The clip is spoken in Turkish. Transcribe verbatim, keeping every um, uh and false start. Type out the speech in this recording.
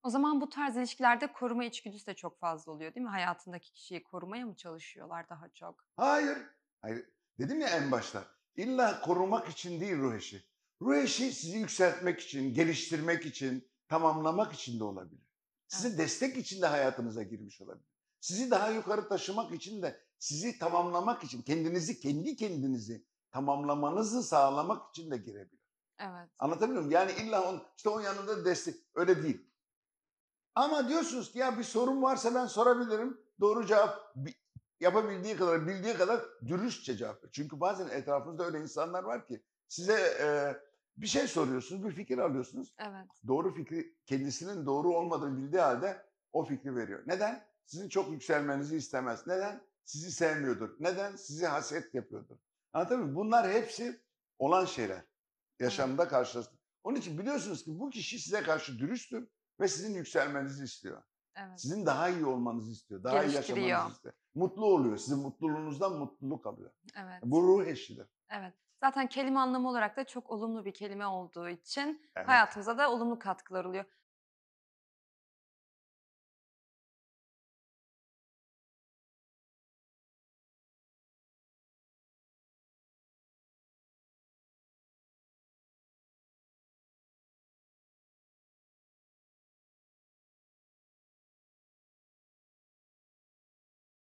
O zaman bu tarz ilişkilerde koruma içgüdüsü de çok fazla oluyor, değil mi? Hayatındaki kişiyi korumaya mı çalışıyorlar daha çok? Hayır. Hayır. Dedim ya en başta, illa korumak için değil ruh eşi. Ruh eşi sizi yükseltmek için, geliştirmek için, tamamlamak için de olabilir. Evet, Size destek için de hayatınıza girmiş olabilir. Sizi daha yukarı taşımak için de, sizi tamamlamak için, kendinizi, kendi kendinizi tamamlamanızı sağlamak için de girebilir. evet. Anlatabiliyor muyum? Yani illa on, işte onun yanında destek, öyle değil. Ama diyorsunuz ki ya bir sorun varsa ben sorabilirim. Doğru cevap bi- yapabildiği kadar, bildiği kadar dürüstçe cevap ver. Çünkü bazen etrafınızda öyle insanlar var ki size e, bir şey soruyorsunuz, bir fikir alıyorsunuz. Evet. Doğru fikri kendisinin doğru olmadığını bildiği halde o fikri veriyor. Neden? Sizin çok yükselmenizi istemez. Neden? Sizi sevmiyordur. Neden? Sizi haset yapıyordur. Anlatabiliyor muyum? Bunlar hepsi olan şeyler. Evet, Yaşamda karşılaştık. Onun için biliyorsunuz ki bu kişi size karşı dürüsttür ve sizin yükselmenizi istiyor. evet. Sizin daha iyi olmanızı istiyor, daha iyi yaşamanızı Geliştiriyor. istiyor. Mutlu oluyor, sizin mutluluğunuzdan mutluluk alıyor. Evet, Bu ruh eşidir. evet. Zaten kelime anlamı olarak da çok olumlu bir kelime olduğu için Evet. hayatımıza da olumlu katkılar oluyor.